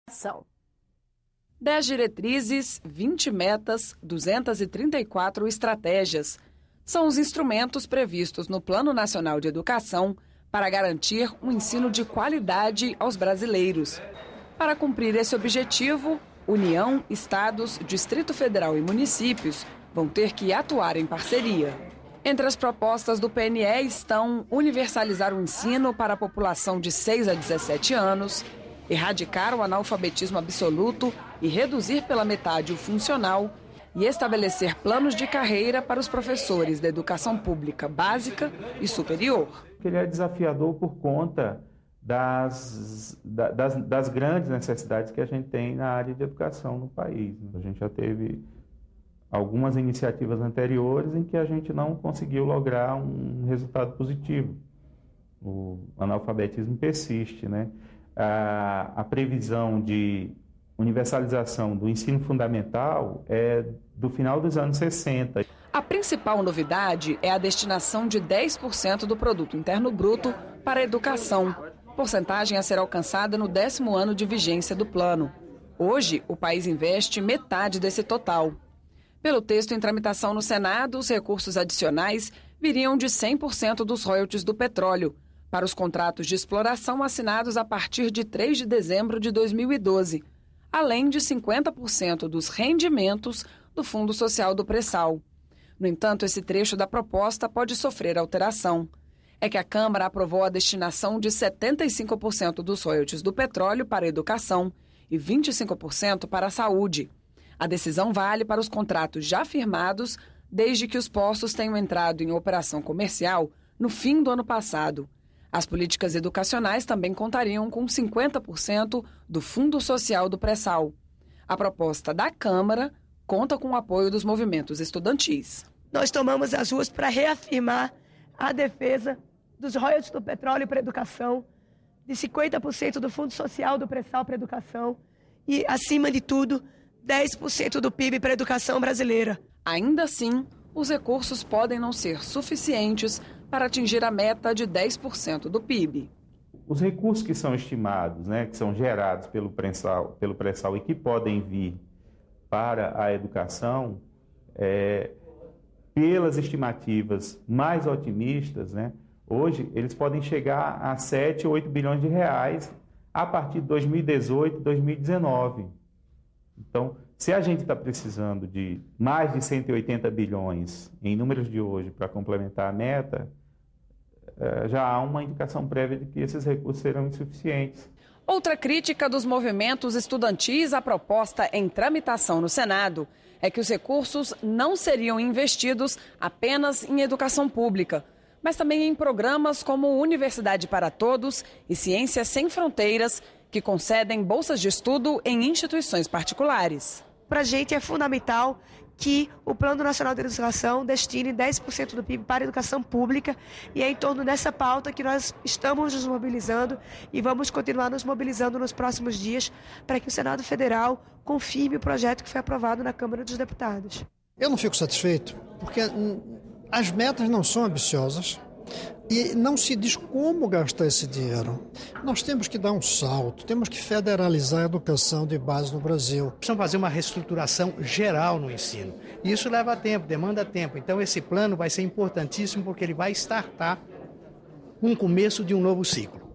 10 diretrizes, 20 metas, 234 estratégias. São os instrumentos previstos no Plano Nacional de Educação para garantir um ensino de qualidade aos brasileiros. Para cumprir esse objetivo, União, Estados, Distrito Federal e municípios vão ter que atuar em parceria. Entre as propostas do PNE estão universalizar o ensino para a população de 6 a 17 anos, erradicar o analfabetismo absoluto e reduzir pela metade o funcional e estabelecer planos de carreira para os professores da educação pública básica e superior. Ele é desafiador por conta das grandes necessidades que a gente tem na área de educação no país. A gente já teve algumas iniciativas anteriores em que a gente não conseguiu lograr um resultado positivo. O analfabetismo persiste, né? A previsão de universalização do ensino fundamental é do final dos anos 60. A principal novidade é a destinação de 10% do produto interno bruto para a educação, porcentagem a ser alcançada no 10º ano de vigência do plano. Hoje, o país investe metade desse total. Pelo texto em tramitação no Senado, os recursos adicionais viriam de 100% dos royalties do petróleo, para os contratos de exploração assinados a partir de 3 de dezembro de 2012, além de 50% dos rendimentos do Fundo Social do Pré-Sal. No entanto, esse trecho da proposta pode sofrer alteração. É que a Câmara aprovou a destinação de 75% dos royalties do petróleo para a educação e 25% para a saúde. A decisão vale para os contratos já firmados, desde que os poços tenham entrado em operação comercial no fim do ano passado. As políticas educacionais também contariam com 50% do Fundo Social do Pré-Sal. A proposta da Câmara conta com o apoio dos movimentos estudantis. Nós tomamos as ruas para reafirmar a defesa dos royalties do petróleo para a educação, de 50% do Fundo Social do Pré-Sal para a educação e, acima de tudo, 10% do PIB para a educação brasileira. Ainda assim, os recursos podem não ser suficientes para atingir a meta de 10% do PIB. Os recursos que são estimados, que são gerados pelo pré-sal e que podem vir para a educação, pelas estimativas mais otimistas, hoje eles podem chegar a 7 ou 8 bilhões de reais a partir de 2018, 2019. Então, se a gente está precisando de mais de 180 bilhões em números de hoje para complementar a meta, já há uma indicação prévia de que esses recursos serão insuficientes. Outra crítica dos movimentos estudantis à proposta em tramitação no Senado é que os recursos não seriam investidos apenas em educação pública, mas também em programas como Universidade para Todos e Ciências Sem Fronteiras, que concedem bolsas de estudo em instituições particulares. Para a gente é fundamental que o Plano Nacional de Educação destine 10% do PIB para a educação pública e é em torno dessa pauta que nós estamos nos mobilizando e vamos continuar nos mobilizando nos próximos dias para que o Senado Federal confirme o projeto que foi aprovado na Câmara dos Deputados. Eu não fico satisfeito porque as metas não são ambiciosas e não se diz como gastar esse dinheiro. Nós temos que dar um salto, temos que federalizar a educação de base no Brasil. Precisamos fazer uma reestruturação geral no ensino. E isso leva tempo, demanda tempo. Então esse plano vai ser importantíssimo porque ele vai startar um começo de um novo ciclo.